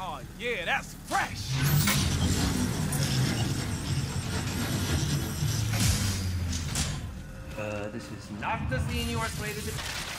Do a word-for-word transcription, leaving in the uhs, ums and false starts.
Oh, yeah, that's fresh. Uh, this is not the scene you are slated to...